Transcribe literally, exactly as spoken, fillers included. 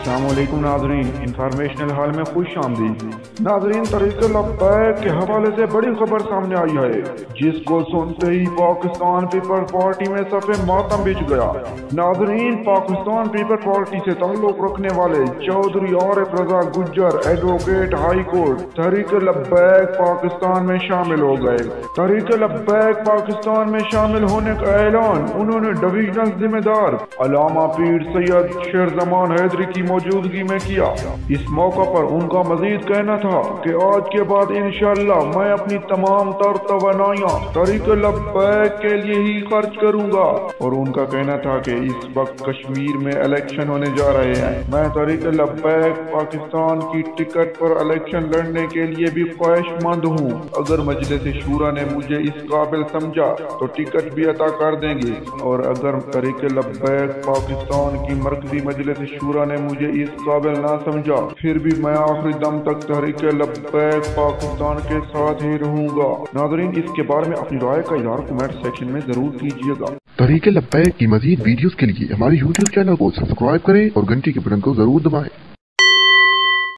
अस्सलामुअलैकुम नाज़रीन, informational hall में खुश आमदीद। नाज़रीन, तहरीक लब्बैक के हवाले से बड़ी खबर सामने आई है, जिसको सुनते ही पाकिस्तान पीपल्स पार्टी में सफ़े मातम बिछ गया। नाज़रीन, पाकिस्तान पीपल्स पार्टी से ताल्लुक रखने वाले Chaudhry Arif Raza Gujjar advocate high court Tehreek Labbaik Pakistan में शामिल हो गए। तहरीक लब्बैक पाकिस्तान में शामिल होने का ऐलान उन्होंने डिविजनल जिम्मेदार अल्लामा पीर सैयद शेर जमान हैदरी की मौजूदगी में किया। इस मौका पर उनका मजीद कहना था कि आज के बाद इंशाअल्लाह मैं अपनी तमाम तर तवानाइयां तहरीक लब्बैक के लिए ही खर्च करूंगा। और उनका कहना था कि इस वक्त कश्मीर में इलेक्शन होने जा रहे हैं, मैं तहरीक लब्बैक पाकिस्तान की टिकट पर इलेक्शन लड़ने के लिए भी ख्वाहिशमंद हूँ। अगर मजलिस शूरा ने मुझे इस काबिल समझा तो टिकट भी अता कर देंगे, और अगर तहरीक लब्बैक पाकिस्तान की मरकजी मजलिस शूरा ने मुझे इस काबिल ना समझा, फिर भी मैं आखिरी दम तक तहरीक लब्बैक पाकिस्तान के साथ ही रहूंगा। नाज़रीन, इसके बारे में अपनी राय का इज़हार कमेंट सेक्शन में जरूर कीजिएगा। तहरीक लब्बैक की मजीद वीडियोस के लिए हमारे यूट्यूब चैनल को सब्सक्राइब करें और घंटी के बटन को जरूर दबाएं।